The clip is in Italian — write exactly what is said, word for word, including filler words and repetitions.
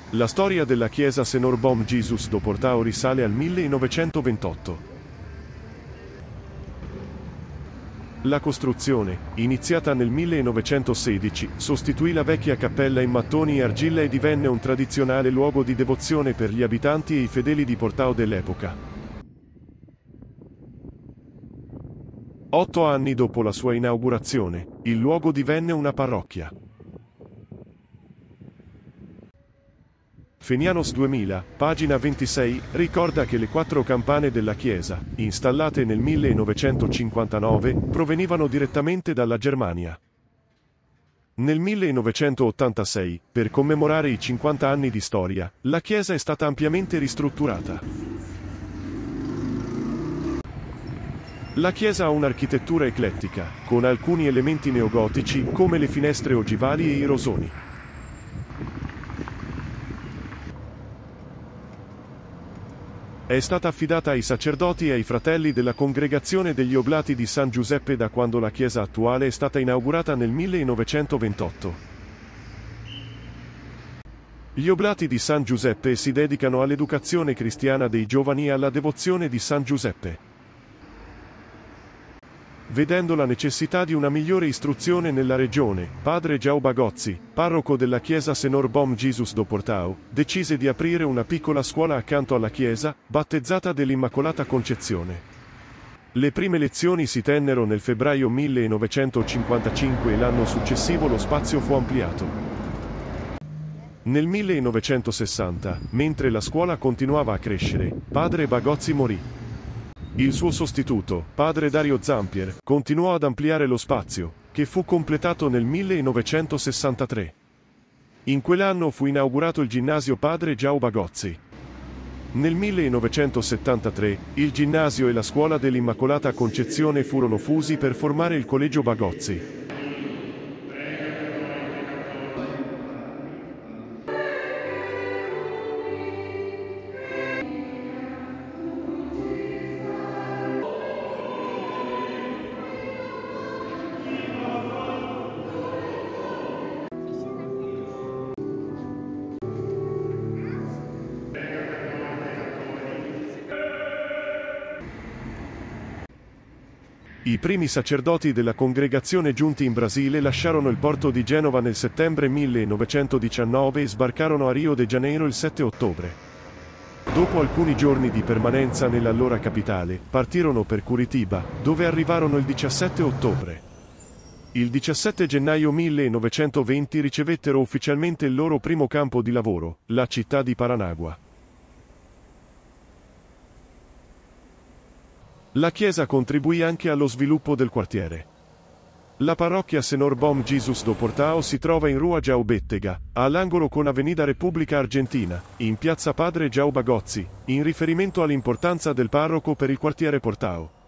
La storia della chiesa Senor Bom Jesus do Portao risale al millenovecentoventotto. La costruzione, iniziata nel millenovecentosedici, sostituì la vecchia cappella in mattoni e argilla e divenne un tradizionale luogo di devozione per gli abitanti e i fedeli di Portao dell'epoca. Otto anni dopo la sua inaugurazione, il luogo divenne una parrocchia. Fenianos duemila, pagina ventisei, ricorda che le quattro campane della chiesa, installate nel millenovecentocinquantanove, provenivano direttamente dalla Germania. Nel millenovecentottantasei, per commemorare i cinquanta anni di storia, la chiesa è stata ampiamente ristrutturata. La chiesa ha un'architettura eclettica, con alcuni elementi neogotici, come le finestre ogivali e i rosoni. È stata affidata ai sacerdoti e ai fratelli della Congregazione degli Oblati di San Giuseppe da quando la chiesa attuale è stata inaugurata nel millenovecentoventotto. Gli Oblati di San Giuseppe si dedicano all'educazione cristiana dei giovani e alla devozione di San Giuseppe. Vedendo la necessità di una migliore istruzione nella regione, padre João Bagozzi, parroco della chiesa Senor Bom Jesus do Portao, decise di aprire una piccola scuola accanto alla chiesa, battezzata dell'Immacolata Concezione. Le prime lezioni si tennero nel febbraio millenovecentocinquantacinque e l'anno successivo lo spazio fu ampliato. Nel millenovecentosessanta, mentre la scuola continuava a crescere, padre Bagozzi morì. Il suo sostituto, padre Dario Zampier, continuò ad ampliare lo spazio, che fu completato nel millenovecentosessantatré. In quell'anno fu inaugurato il ginnasio padre João Bagozzi. Nel millenovecentosettantatré, il ginnasio e la scuola dell'Immacolata Concezione furono fusi per formare il collegio Bagozzi. I primi sacerdoti della congregazione giunti in Brasile lasciarono il porto di Genova nel settembre millenovecentodiciannove e sbarcarono a Rio de Janeiro il sette ottobre. Dopo alcuni giorni di permanenza nell'allora capitale, partirono per Curitiba, dove arrivarono il diciassette ottobre. Il diciassette gennaio millenovecentoventi ricevettero ufficialmente il loro primo campo di lavoro, la città di Paranagua. La chiesa contribuì anche allo sviluppo del quartiere. La parrocchia Senor Bom Jesus do Portao si trova in Rua João Bettega, all'angolo con Avenida Repubblica Argentina, in piazza Padre João Bagozzi, in riferimento all'importanza del parroco per il quartiere Portao.